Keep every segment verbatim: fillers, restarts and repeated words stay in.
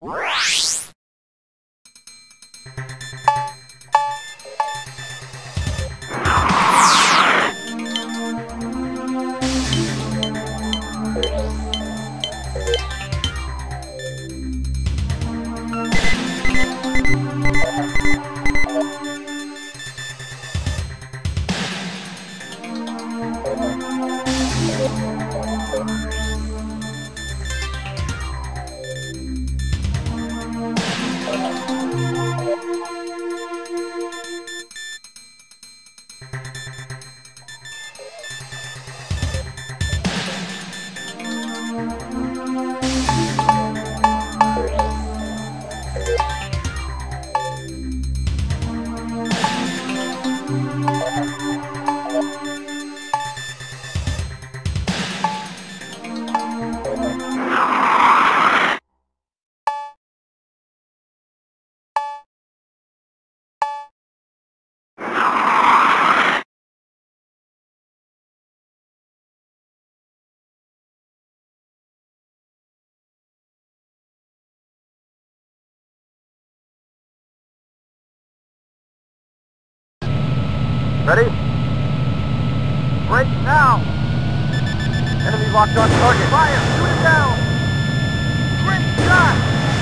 Ready? Break now! Enemy locked on target. Fire! Shoot it down! Great shot!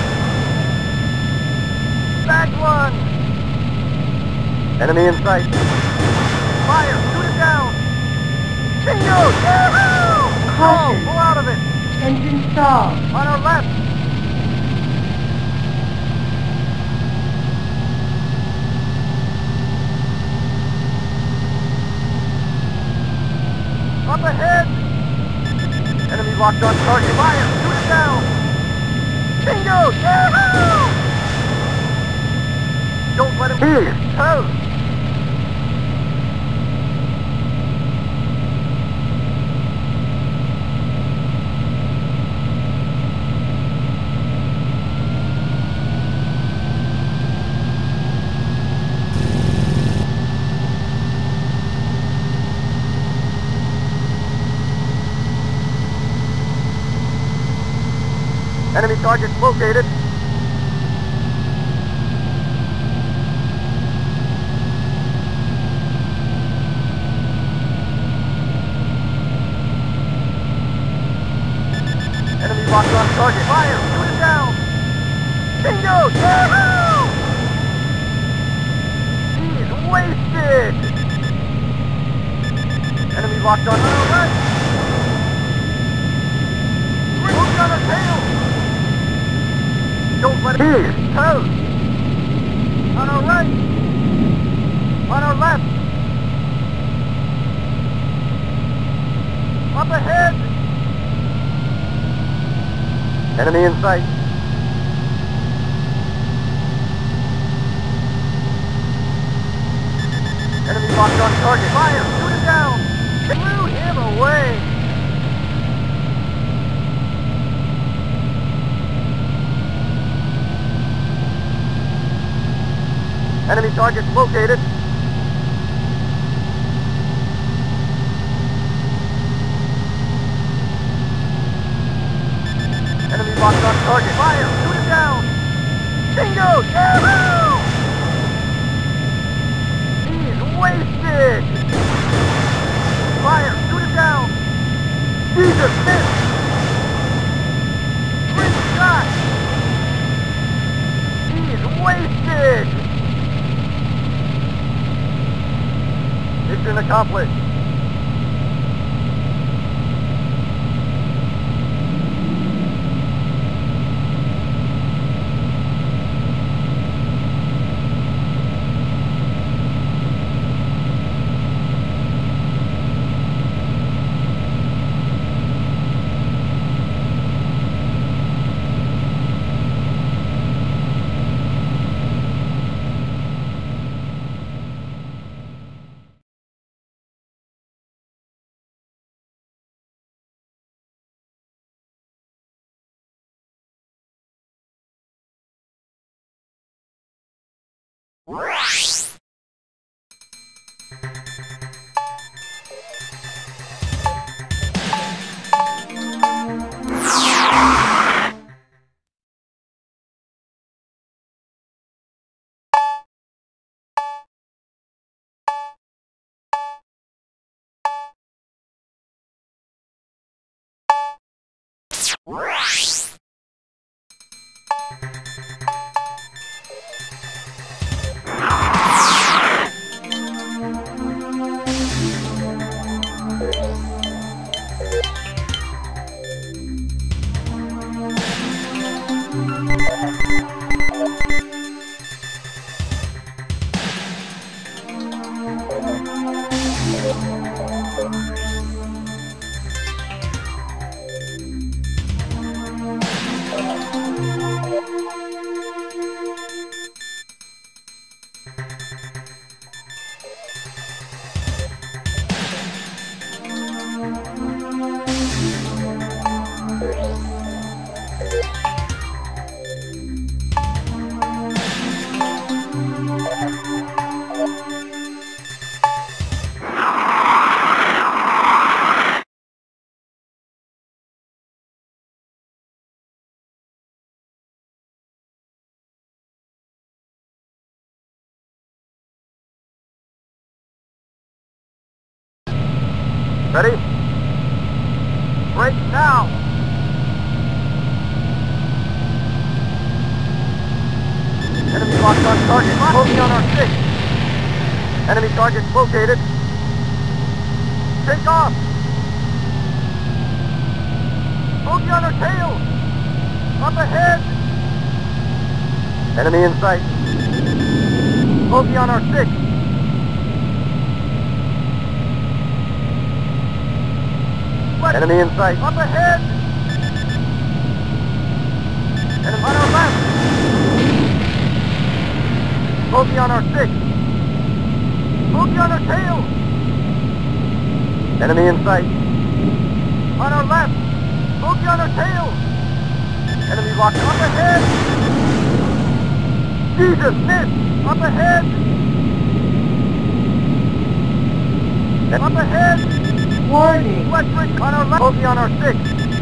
Back one! Enemy in sight. Fire! Shoot it down! Bingo! Yahoo! Caution. Oh, pull out of it! Engine stalled. On our left! Up ahead! Enemy locked on target. Fire! Shoot it down! Bingo! Yahoo! Don't let him here! Toast! Enemy target located. Enemy locked on target. Fire! Shoot it down! Bingo! Yahoo! He's wasted! Enemy locked on target. Look on the tail! Don't let it here. Toast! On our right! On our left! Up ahead! Enemy in sight. Enemy locked on target. Fire! Shoot it down! Blew him away! Enemy target located. Enemy locked on target. Fire! Shoot it down! Bingo! Yahoo! He's wasted! Fire! Shoot it down! Jesus, missed! Great shot! He's wasted! Mission accomplished. Ready? Break now! Enemy locked on target. Bogey on our six. Enemy target located. Take off! Bogey on our tail! Up ahead! Enemy in sight. Bogey on our six. Enemy in sight. Up ahead! Enemy on our left! Bogey on our six! Bogey on our tail! Enemy in sight. On our left! Bogey on our tail! Enemy locked up ahead! Jesus, miss! Up ahead! Up ahead! Warning! Westridge on our left. Bogey on our six.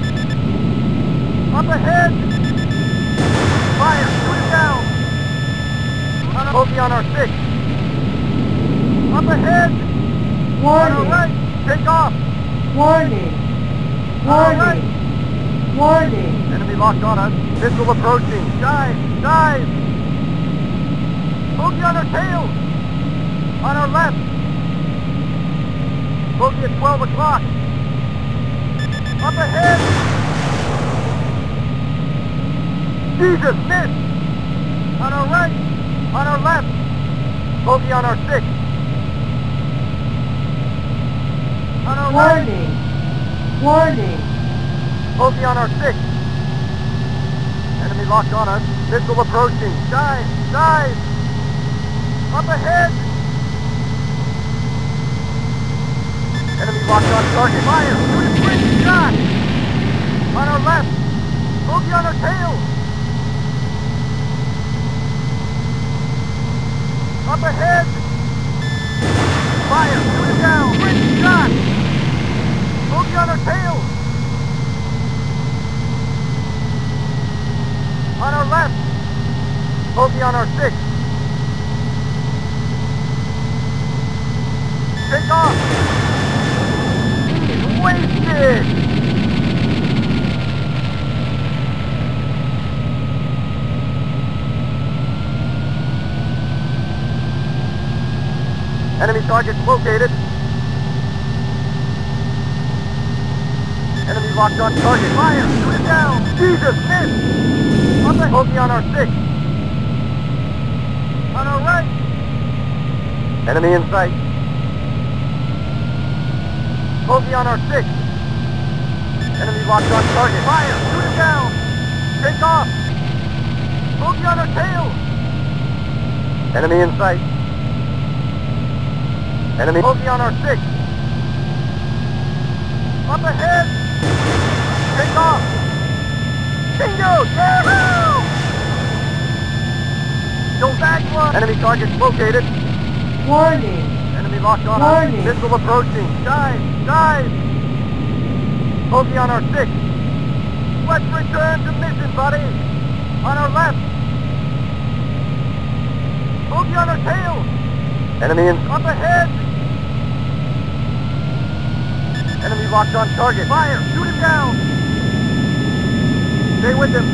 Up ahead. Fire. Shoot it down. On our bogey on our six. Up ahead. Warning! On our right. Take off. Warning! Warning! Warning! Enemy locked on us. Missile approaching. Dive. Dive. Bogey on our tail. On our left. Bogey at twelve o'clock. Up ahead. Jesus, miss. On our right. On our left. Bogey on our six. On our Warning! right. Warning! Bogey on our six. Enemy locked on us. Missile approaching. Dive. Dive. Up ahead. Enemy locked on target. Fire! Shoot a quick shot! On our left! Bogey on our tail! Up ahead! Fire! Shoot it down! Quick shot! Bogey on our tail! On our left! Bogey on our six! Take off! Wasted! Enemy target located. Enemy locked on target. Fire! Shoot it down! Jesus, miss! Up ahead. Bogey on our six. On our right. Enemy in sight. Bogey on our six. Enemy locked on target. Fire! Shoot it down! Take off! Bogey on our tail! Enemy in sight. Enemy bogey on our six. Up ahead! Take off! Bingo! Yahoo! Don't back one! Enemy target located. Warning! Enemy locked on Warning. us. Missile approaching. Dive! Dive! Bogey on our six. Let's return to mission, buddy. On our left. Bogey on our tail. Enemy in. Up ahead. Enemy locked on target. Fire! Shoot him down! Stay with him.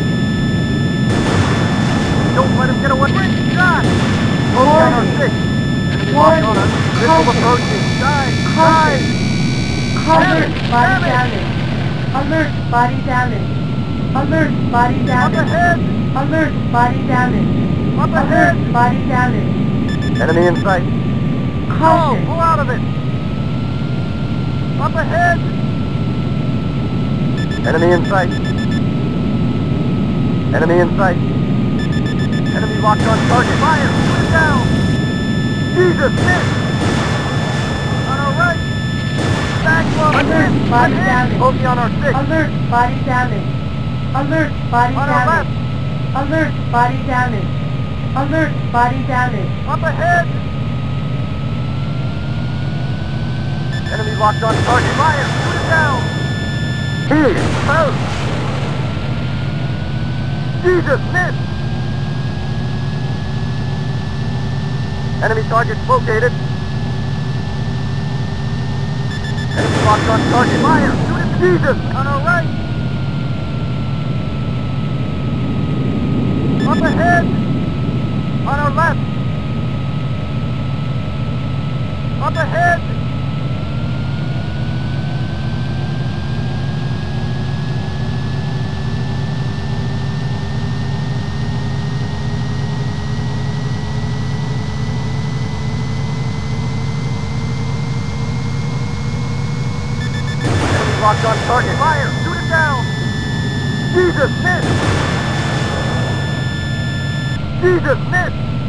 Don't let him get away. Great shot! Bogey on our six. Enemy locked on us. Missile approaching. Dive! Dive! Alert, body damage. Alert, body damage. Alert, body Up damage. ahead! Alert, body damage. Up ahead! Alert, body damage. Enemy in sight. Oh, Caution. pull out of it! Up ahead! Enemy in sight. Enemy in sight. Enemy locked on target. Fire! Shoot it down! Jesus, miss! On our right! Back low! Alert, body Ahead. damage. Bogey on our six. Alert, body damage. Alert, body On our left! damage. Alert, body damage. Alert, body damage. Up ahead! Enemy locked on target. Fire! Shoot it down! Here! Out! Jesus, miss! Enemy target located. Enemy locked on target. Fire! Shoot it! Jesus! On our right! Up ahead! On our left! Up ahead! Locked on target. Fire! Shoot it down! Jesus, miss! Jesus, miss!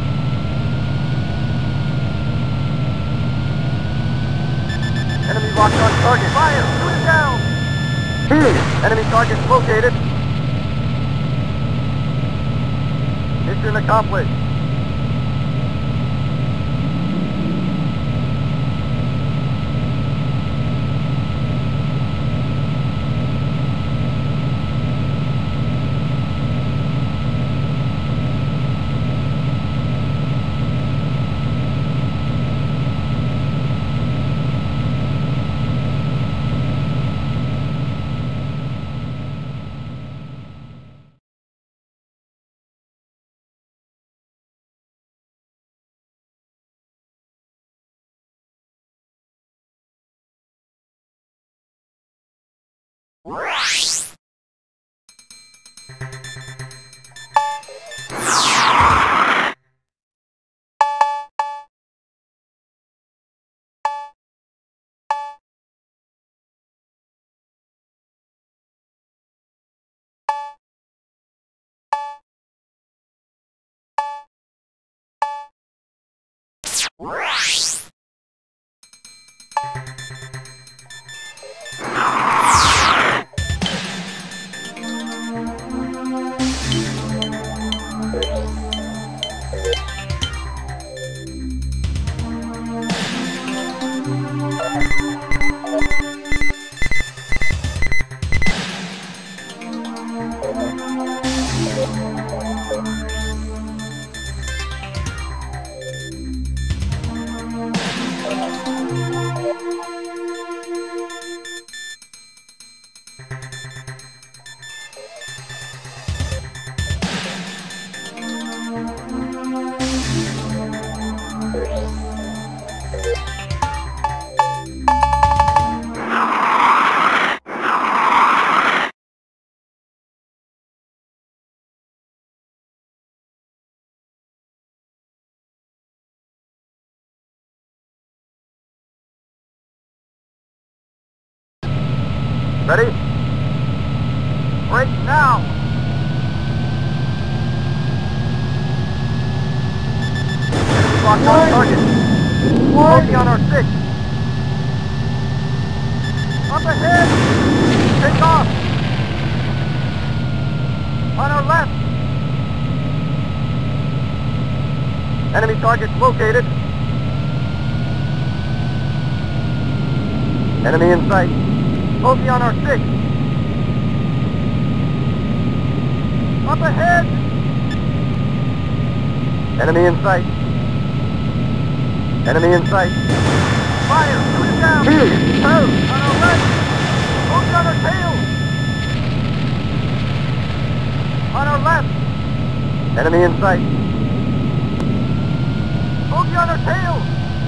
Enemy locked on target. Fire! Shoot it down! Enemy target located. Mission accomplished. Ready? Break now! Enemy locked on target. Bogey on our six. Up ahead! Take off! On our left! Enemy target located. Enemy in sight. Bogey on our six. Up ahead! Enemy in sight. Enemy in sight. Fire! Shoot it down! Out! On our right! Bogey on our tail! Enemy in sight. Bogey on our tail!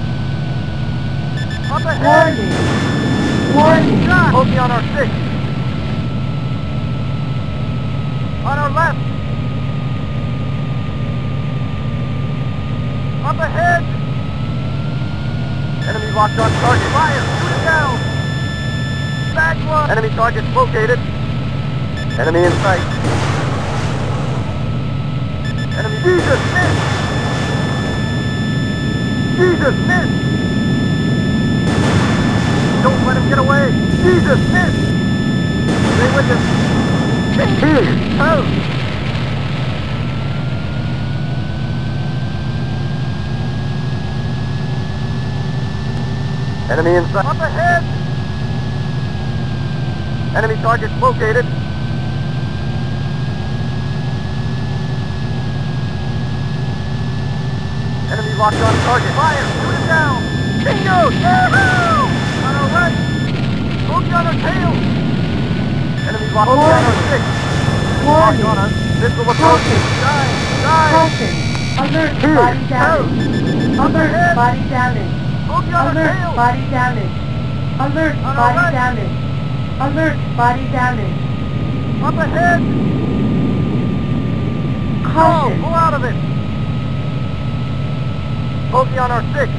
Up ahead! Warning. Warning. Shot! Bogey on our six. On our left. Up ahead! Enemy locked on target. Fire! Shoot it down! Back one! Enemy target located. Enemy in sight. Enemy... Jesus, miss! Jesus, miss! Don't let him get away! Jesus, miss! Stay with him! Oh! Enemy in sight. Up ahead! Enemy target located. Enemy locked on target. Fire! Shoot it down! Bingo! Yahoo! On our right! Bogey on our tail! Enemy locked on our six. Locked on us. Missile approaching. Die! Die! Caution. Alert. Body damage. Alert. Body damage. Bogey on our Alert. tail! Body damage. Alert. On our Body right. damage. Alert. Body damage. Up ahead! Go! Caution. Pull out of it! Bogey on our six.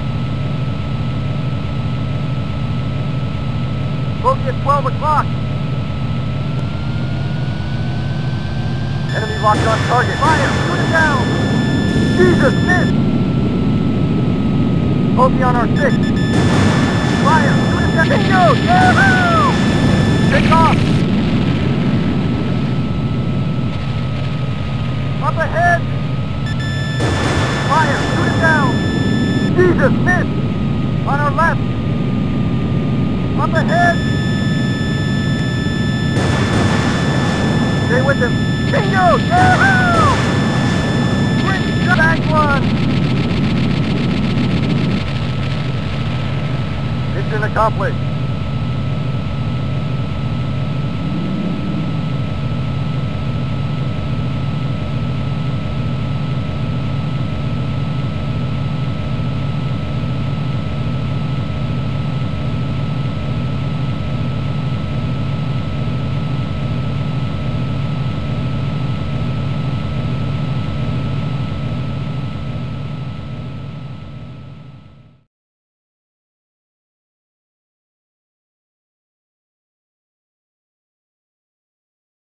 Bogey at twelve o'clock. Enemy locked on target. Fire! Shoot it down! Jesus, miss! Bogey on our six. Fire! Shoot it down! Bingo! Yahoo! Take off! Up ahead! Fire! Shoot it down! Jesus, miss! On our left! Up ahead! Stay with him! Bingo! Yahoo! Great shot! Back one! Mission accomplished!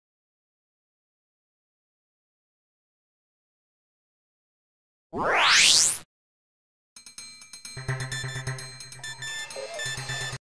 Wow.